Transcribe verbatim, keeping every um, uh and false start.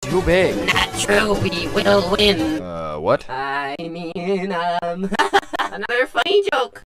too big. Not true, we will win. Uh, what? I mean, um, another funny joke.